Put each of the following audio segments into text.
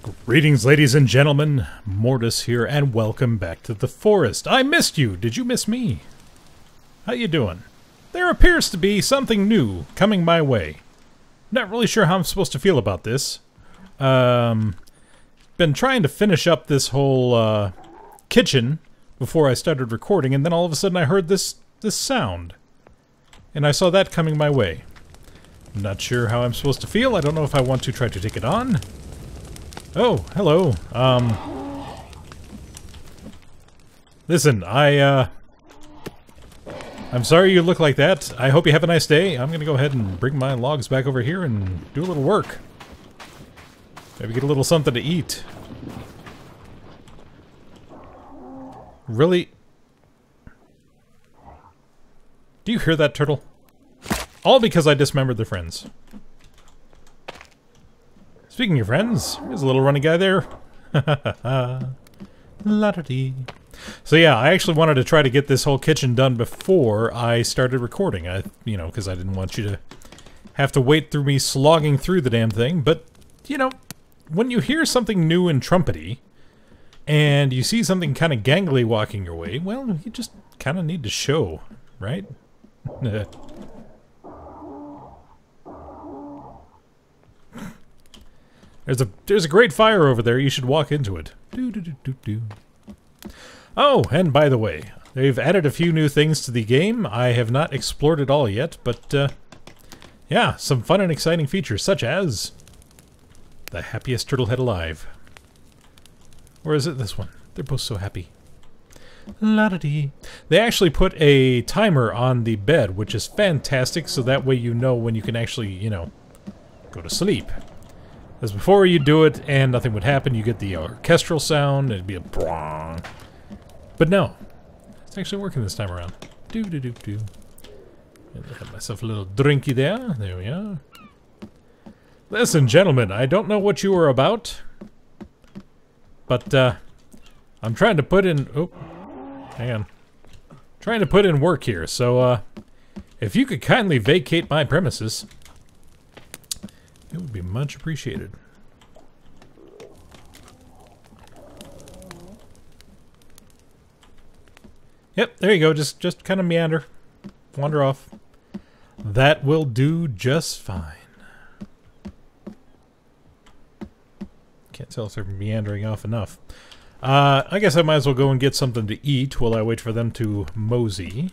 Greetings, ladies and gentlemen. Mortus here, and welcome back to the forest. I missed you. Did you miss me? How you doing? There appears to be something new coming my way. Not really sure how I'm supposed to feel about this. Been trying to finish up this whole kitchen before I started recording, and then all of a sudden I heard this sound. And I saw that coming my way. Not sure how I'm supposed to feel. I don't know if I want to try to take it on. Oh, hello. Listen, I'm sorry you look like that. I hope you have a nice day. I'm gonna go ahead and bring my logs back over here and do a little work. Maybe get a little something to eat. Really? Do you hear that, turtle? All because I dismembered their friends. Speaking of friends, there's a little runny guy there. La-da-dee. So yeah, I actually wanted to try to get this whole kitchen done before I started recording. You know, because I didn't want you to have to wait through me slogging through the damn thing. But, you know, when you hear something new and trumpety, and you see something kind of gangly walking your way, well, you just kind of need to show, right? There's a great fire over there. You should walk into it. Oh, and by the way, they've added a few new things to the game. I have not explored it all yet, but yeah, some fun and exciting features, such as the happiest turtle head alive. Or is it this one? They're both so happy. La-da-dee. They actually put a timer on the bed, which is fantastic, so that way you know when you can actually, you know, go to sleep. As before you do it and nothing would happen, you get the orchestral sound, it'd be a brong. But no, it's actually working this time around. Do-do-do-do. I have myself a little drinky there. There we are. Listen, gentlemen, I don't know what you are about, but I'm trying to put in... Oh, hang on. Trying to put in work here, so if you could kindly vacate my premises... it would be much appreciated. Yep, there you go. Just kind of meander. Wander off. That will do just fine. Can't tell if they're meandering off enough. I guess I might as well go and get something to eat while I wait for them to mosey.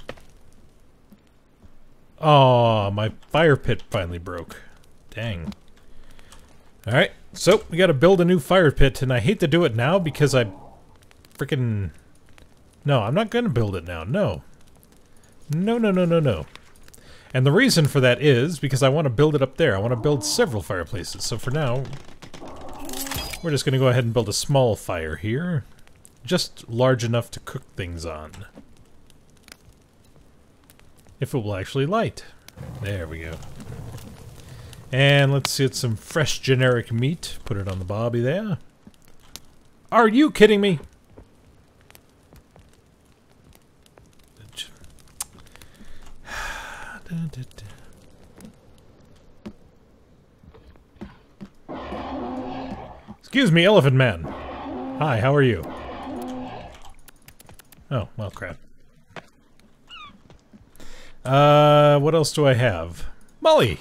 Aw, my fire pit finally broke. Dang. Alright, so we gotta build a new fire pit, and I hate to do it now because I freaking... No, I'm not gonna build it now, no. No, no, no, no, no. And the reason for that is because I want to build it up there. I want to build several fireplaces, so for now, we're just gonna go ahead and build a small fire here. Just large enough to cook things on. If it will actually light. There we go. And let's get some fresh generic meat. Put it on the bobby there. Are you kidding me? Excuse me, Elephant Man. Hi, how are you? Oh, well, crap. What else do I have? Molly!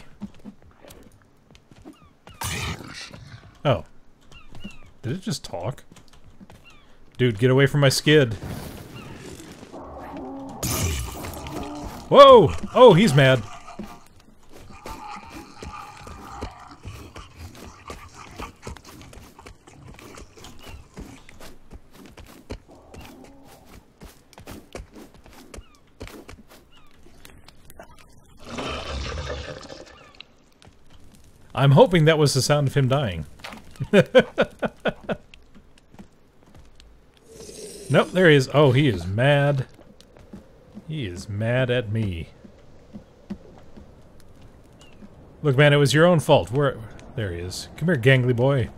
Oh. Did it just talk? Dude, get away from my skid. Whoa! Oh, he's mad. I'm hoping that was the sound of him dying. Nope, there he is. Oh, he is mad. He is mad at me. Look, man, it was your own fault. Where? There he is. Come here, gangly boy.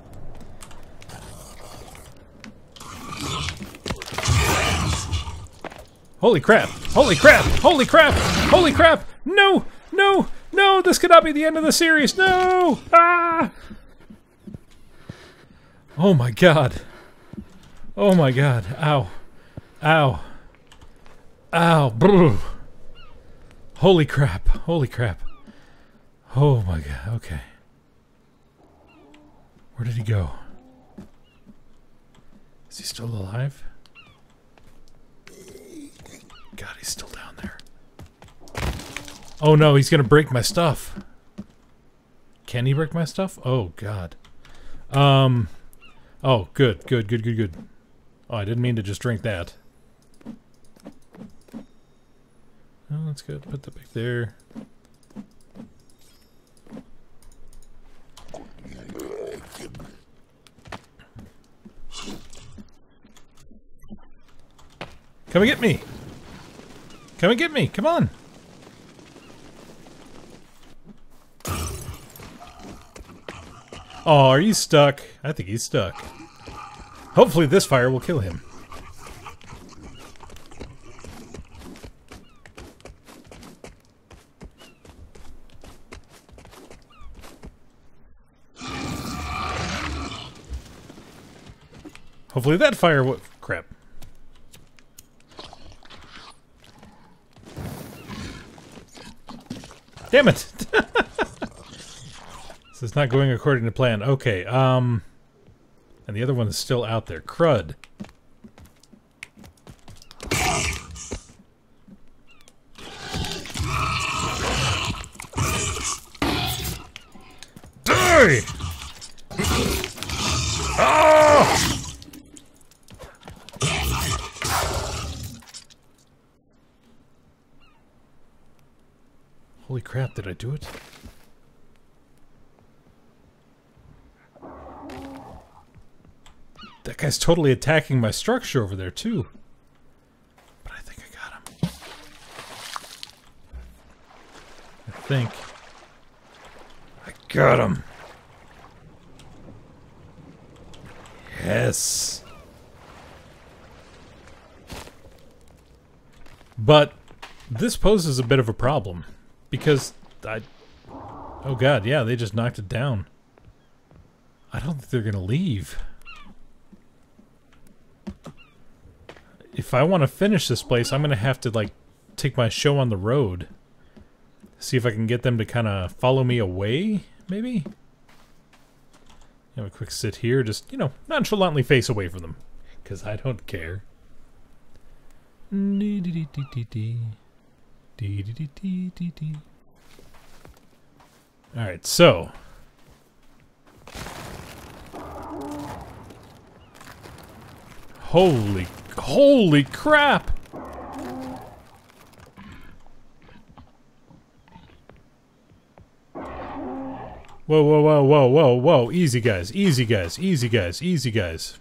Holy crap! Holy crap! Holy crap! Holy crap! No! No! No! This cannot be the end of the series! No! Ah! Oh my god. Oh my god. Ow. Ow. Ow. Brr. Holy crap. Holy crap. Oh my god. Okay. Where did he go? Is he still alive? God, he's still down there. Oh no, he's gonna break my stuff. Can he break my stuff? Oh god. Oh, good, good, good, good, good. Oh, I didn't mean to just drink that. Oh, that's good. Put that back there. Come and get me! Come and get me! Come on! Oh, are you stuck? I think he's stuck. Hopefully this fire will kill him. Hopefully that fire will... Crap. Damn it! This is not going according to plan. Okay, and the other one is still out there. Crud. Die! Ah! Holy crap, did I do it? That guy's totally attacking my structure over there, too. But I think I got him. I think. I got him. Yes. But this poses a bit of a problem. Because oh god, yeah, they just knocked it down. I don't think they're gonna leave. If I want to finish this place, I'm gonna have to, like, take my show on the road. See if I can get them to kind of follow me away, maybe? Have a quick sit here, just, you know, nonchalantly face away from them. Because I don't care. Alright, so. Holy crap! Whoa, whoa, whoa, whoa, whoa, whoa. Easy, guys. Easy, guys. Easy, guys. Easy, guys.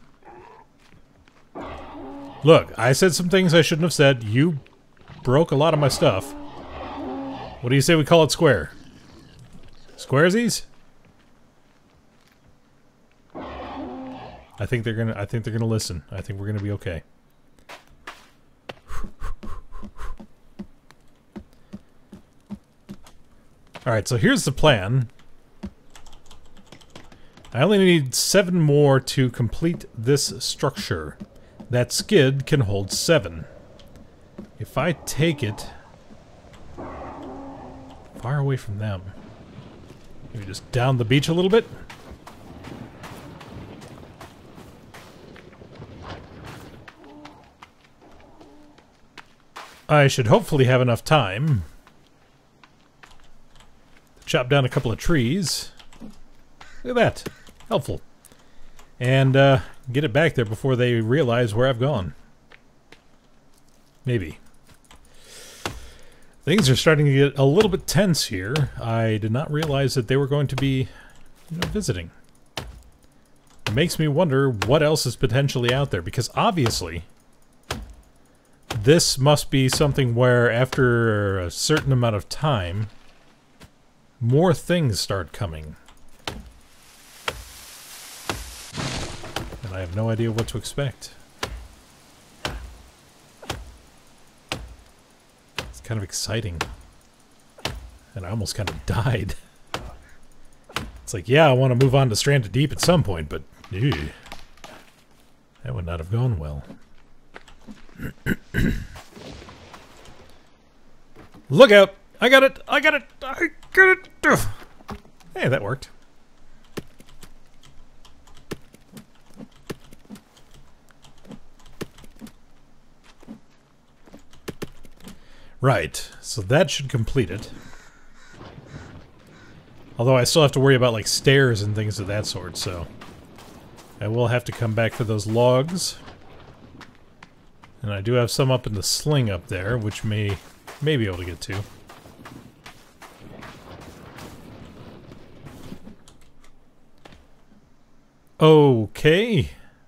Look, I said some things I shouldn't have said. You broke a lot of my stuff. What do you say we call it square? Squaresies? I think they're gonna listen. I think we're gonna be okay. Alright, so here's the plan. I only need 7 more to complete this structure. That skid can hold 7. If I take it far away from them, maybe just down the beach a little bit. I should hopefully have enough time to chop down a couple of trees. Look at that. Helpful. And get it back there before they realize where I've gone. Maybe. Things are starting to get a little bit tense here. I did not realize that they were going to be, you know, visiting. It makes me wonder what else is potentially out there, because obviously this must be something where after a certain amount of time more things start coming. And I have no idea what to expect. It's kind of exciting. And I almost kind of died. It's like, yeah, I want to move on to Stranded Deep at some point, but ew. That would not have gone well. Look out! I got it! I got it! I got it! Ugh. Hey, that worked. Right, so that should complete it. Although I still have to worry about, like, stairs and things of that sort, so... I will have to come back for those logs. And I do have some up in the sling up there, which may be able to get to. Okay.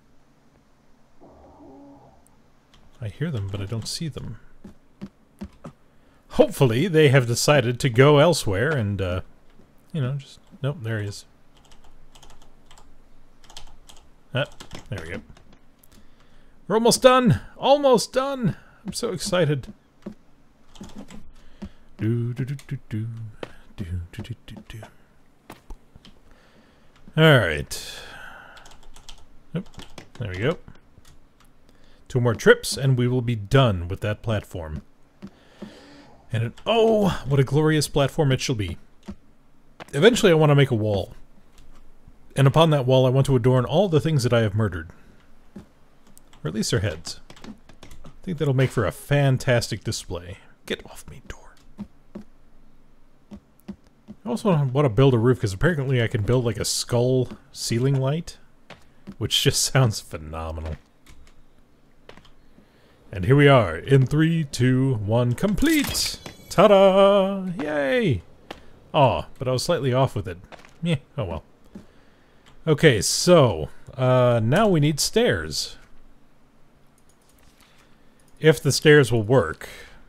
I hear them, but I don't see them. Hopefully they have decided to go elsewhere and, you know, just... Nope, there he is. Ah, there we go. We're almost done! Almost done! I'm so excited. Alright. Oop, there we go. 2 more trips and we will be done with that platform. And oh, what a glorious platform it shall be. Eventually I want to make a wall. And upon that wall I want to adorn all the things that I have murdered. Or at least their heads. I think that'll make for a fantastic display. Get off me, door. I also want to build a roof, because apparently I can build like a skull ceiling light. Which just sounds phenomenal. And here we are, in 3, 2, 1, complete! Ta-da! Yay! Aw, but I was slightly off with it. Yeah, oh well. Okay, so, now we need stairs. If the stairs will work.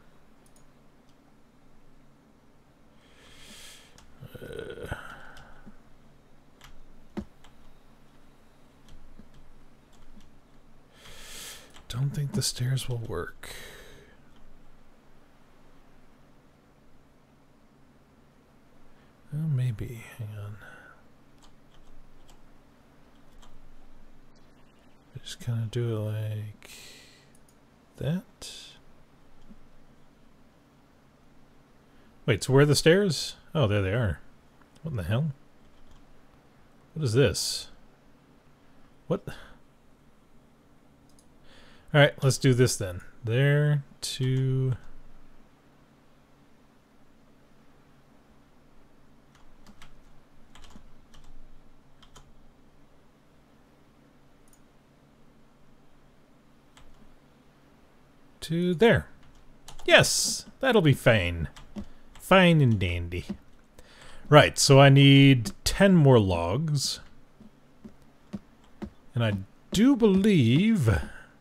Don't think the stairs will work. Well, maybe. Hang on. Just kind of do it like that. Wait, so where are the stairs? Oh, there they are. What in the hell? What is this? What? Alright, let's do this then. There, 2... to there. Yes, that'll be fine. Fine and dandy. Right, so I need 10 more logs. And I do believe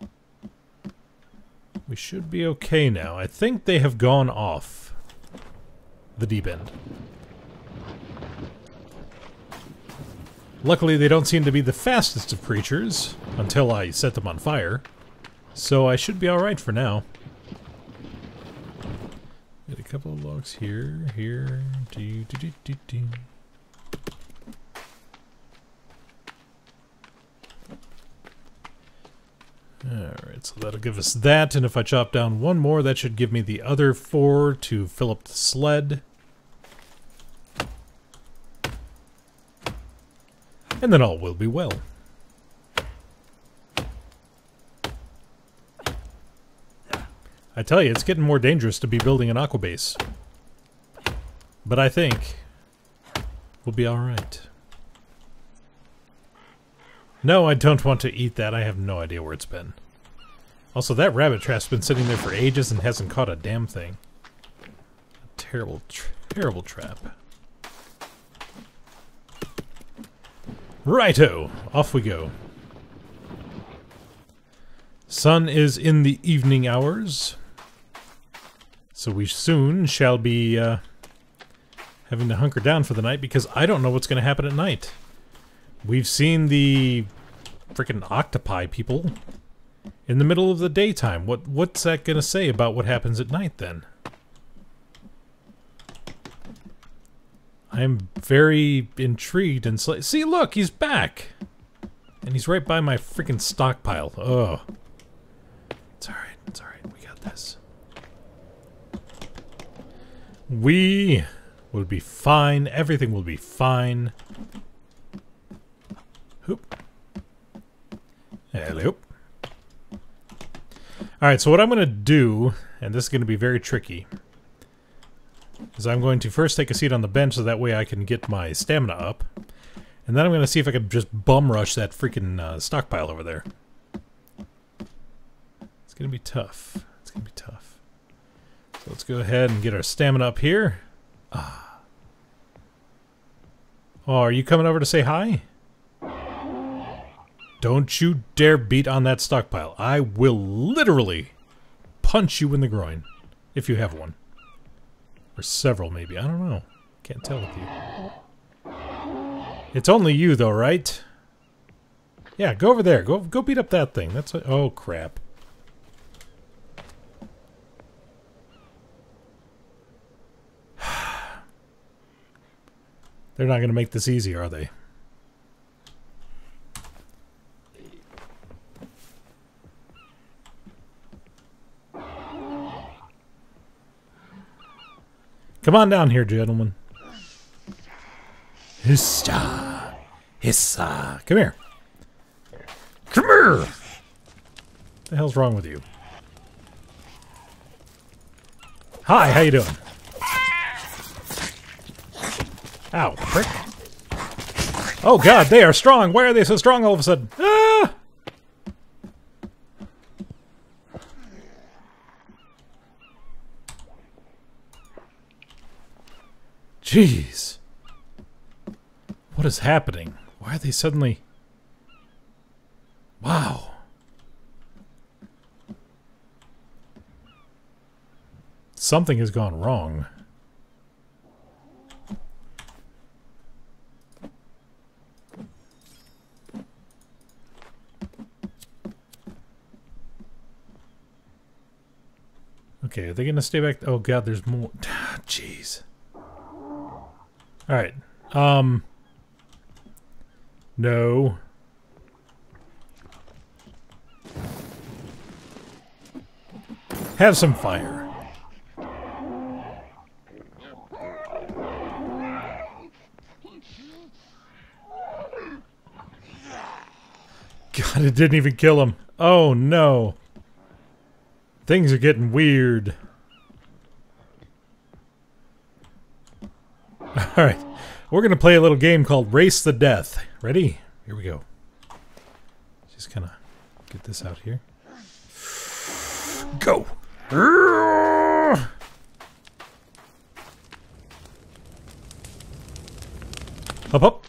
we should be okay now. I think they have gone off the deep end. Luckily, they don't seem to be the fastest of creatures until I set them on fire. So I should be alright for now. Get a couple of logs here, here, do. Alright, so that'll give us that, and if I chop down 1 more, that should give me the other 4 to fill up the sled. And then all will be well. I tell you, it's getting more dangerous to be building an aqua base. But I think we'll be alright. No, I don't want to eat that. I have no idea where it's been. Also, that rabbit trap's been sitting there for ages and hasn't caught a damn thing. A terrible, terrible trap. Righto! Off we go. Sun is in the evening hours. So we soon shall be having to hunker down for the night because I don't know what's going to happen at night. We've seen the freaking octopi people in the middle of the daytime. What's that going to say about what happens at night then? I'm very intrigued and see, look, he's back. And he's right by my freaking stockpile. Oh. It's alright, it's alright. We got this. We will be fine. Everything will be fine. Hoop. Hello. Alright, so what I'm going to do, and this is going to be very tricky, is I'm going to first take a seat on the bench so that way I can get my stamina up. And then I'm going to see if I can just bum rush that freaking stockpile over there. It's going to be tough. It's going to be tough. So let's go ahead and get our stamina up here. Ah. Oh, are you coming over to say hi? Don't you dare beat on that stockpile. I will literally punch you in the groin. If you have one. Or several, maybe. I don't know. Can't tell with you. It's only you, though, right? Yeah, go over there. Go beat up that thing. That's what, oh, crap. They're not going to make this easy, are they? Come on down here, gentlemen. Hissa! Hissa! Come here. Come here! What the hell's wrong with you? Hi, how you doing? Ow, prick. Oh god, they are strong! Why are they so strong all of a sudden? Ah! Jeez. What is happening? Why are they suddenly... Wow. Something has gone wrong. Okay, are they gonna stay back? Oh god, there's more. Jeez. Alright. No. Have some fire. God, it didn't even kill him. Oh no. Things are getting weird. Alright. We're going to play a little game called Race the Death. Ready? Here we go. Just kind of get this out here. Go! Up, up!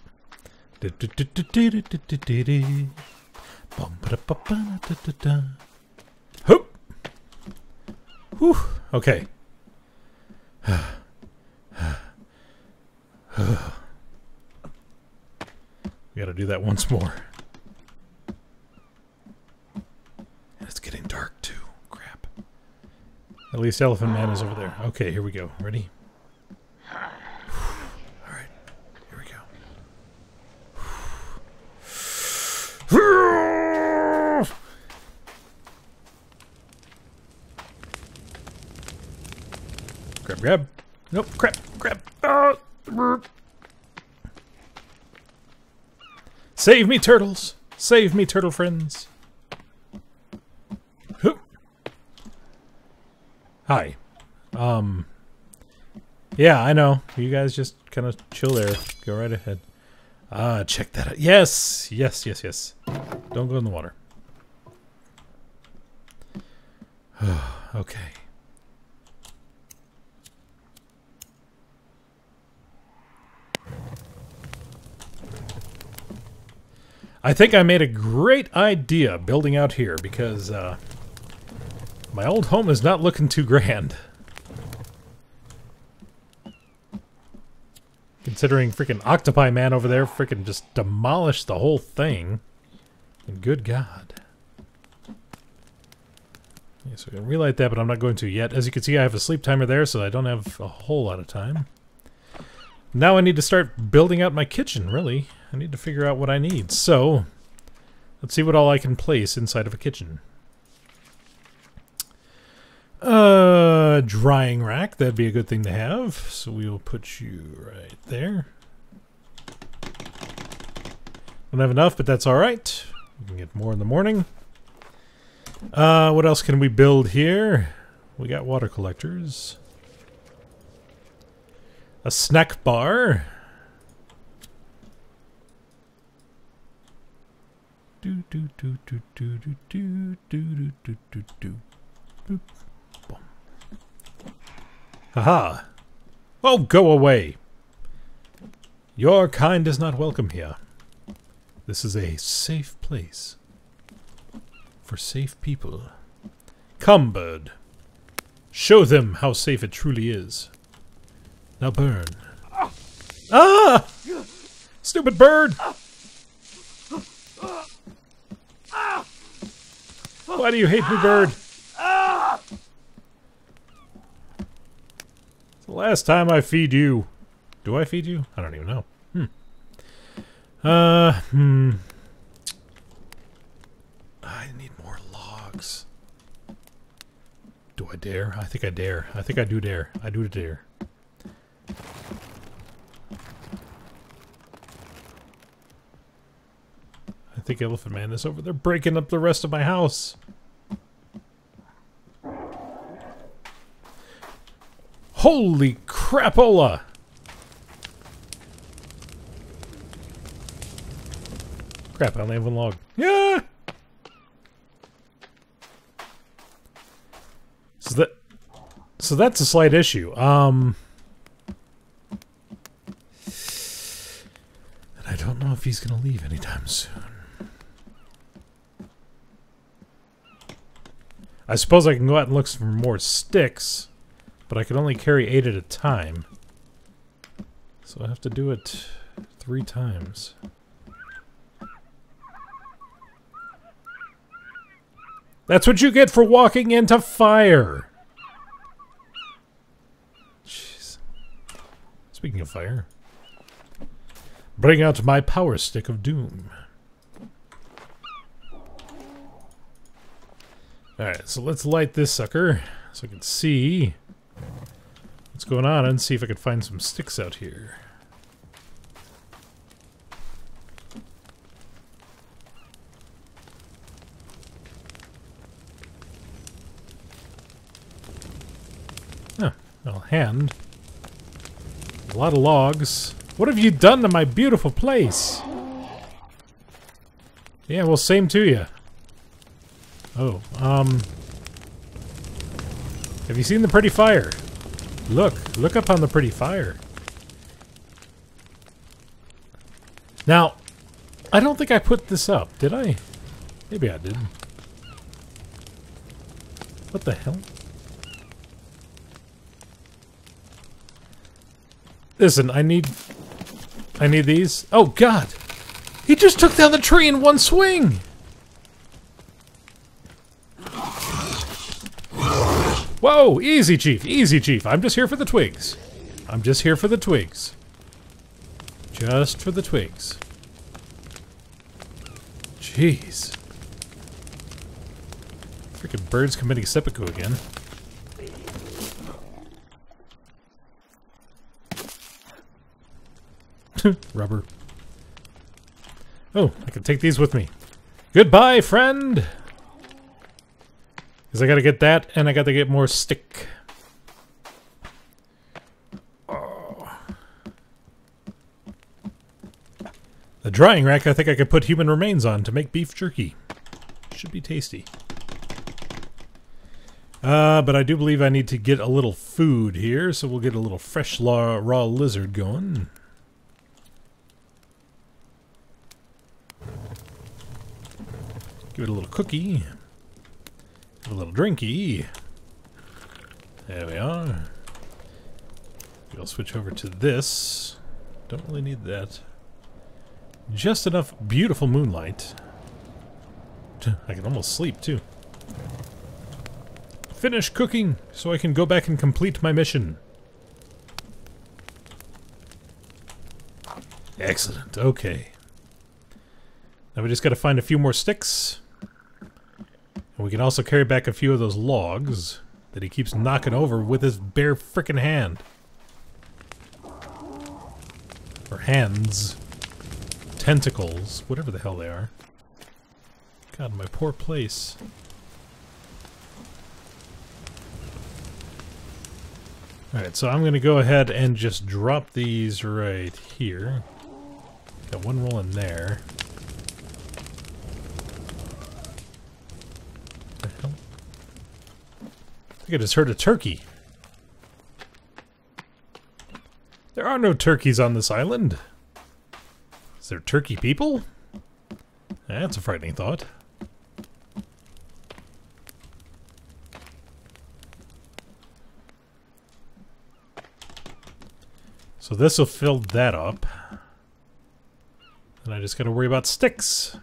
Hoop! Whew, okay. We gotta do that once more. And it's getting dark too. Crap. At least Elephant Man is over there. Okay, here we go. Ready? Alright. Here we go. Grab, grab. Nope, crap, crap. Oh. Save me, turtles! Save me, turtle friends! Hoop. Hi. Yeah, I know. You guys just kind of chill there. Go right ahead. Check that out. Yes! Yes, yes, yes. Don't go in the water. Okay. I think I made a great idea building out here because my old home is not looking too grand. Considering freaking Octopi Man over there freaking just demolished the whole thing. And good God. Yeah, so we can relight that, but I'm not going to yet. As you can see, I have a sleep timer there, so I don't have a whole lot of time. Now I need to start building out my kitchen, really. I need to figure out what I need. So, Let's see what all I can place inside of a kitchen. Drying rack. That'd be a good thing to have. So we will put you right there. Don't have enough, but that's alright. We can get more in the morning. What else can we build here? We got water collectors. A snack bar. Do do do do do do do do do do do. Boop. Boom. Haha. Oh, go away. Your kind is not welcome here. This is a safe place. For safe people. Come, bird. Show them how safe it truly is. Now burn. Ah! Stupid bird! Why do you hate me, bird? It's the last time I feed you. Do I feed you? I don't even know. I need more logs. Do I dare? I think I dare. I think I do dare. I do dare. I think Elephant Man is over there breaking up the rest of my house. Holy crapola! Crap, I only have one log. Yeah! So that's a slight issue. And I don't know if he's gonna leave anytime soon. I suppose I can go out and look for more sticks, but I can only carry 8 at a time. So I have to do it 3 times. That's what you get for walking into fire! Jeez. Speaking of fire, bring out my power stick of doom. Alright, so let's light this sucker so I can see what's going on and see if I can find some sticks out here. Oh, well, hand. A lot of logs. What have you done to my beautiful place? Yeah, well, same to you. Oh, have you seen the pretty fire? Look up on the pretty fire. Now, I don't think I put this up, did I? Maybe I did. What the hell? Listen, I need these. Oh, God! He just took down the tree in one swing! Whoa! Easy, Chief! Easy, Chief! I'm just here for the twigs. I'm just here for the twigs. Just for the twigs. Jeez. Freaking birds committing seppuku again. Rubber. Oh, I can take these with me. Goodbye, friend! Because I gotta get that, and I gotta get more stick. Oh. The drying rack I think I could put human remains on to make beef jerky. Should be tasty. But I do believe I need to get a little food here, so we'll get a little fresh raw lizard going. Give it a little cookie. Give it a little drinky. There we are. We'll switch over to this. Don't really need that. Just enough beautiful moonlight. I can almost sleep, too. Finish cooking so I can go back and complete my mission. Excellent, okay. Now we just gotta find a few more sticks. And we can also carry back a few of those logs that he keeps knocking over with his bare frickin' hand. Or hands. Tentacles. Whatever the hell they are. God, my poor place. Alright, so I'm going to go ahead and just drop these right here. Got one roll in there. What the hell? I think I just heard a turkey. There are no turkeys on this island. Is there turkey people? That's a frightening thought. So this will fill that up. And I just gotta worry about sticks.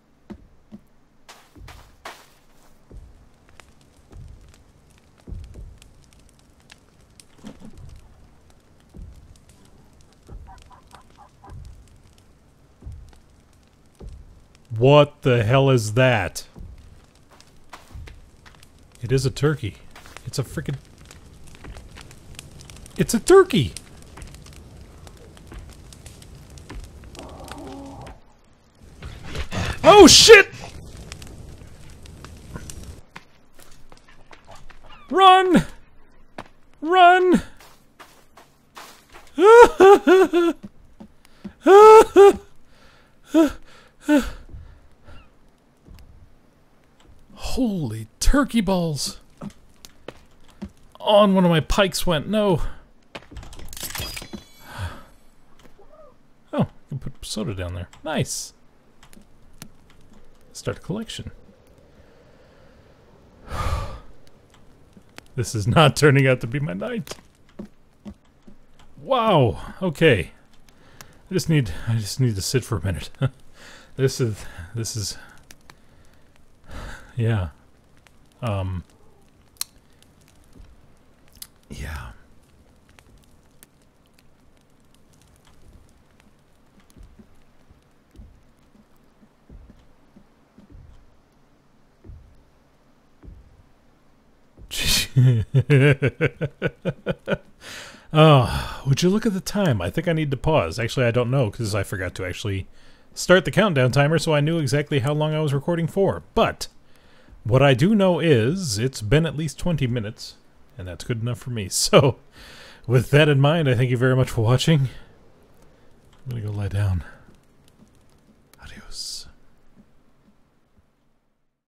What the hell is that? It is a turkey. It's a freaking... It's a turkey! Oh shit! Run! Run! Holy turkey balls! Oh, and one of my pikes went. No. Oh, I can put soda down there. Nice. Start a collection. This is not turning out to be my night. Wow. Okay. I just need to sit for a minute. This is yeah. Yeah. Oh, would you look at the time? I think I need to pause. Actually, I don't know because I forgot to actually start the countdown timer, so I knew exactly how long I was recording for. But what I do know is it's been at least 20 minutes, and that's good enough for me. So with that in mind, I thank you very much for watching. I'm gonna go lie down.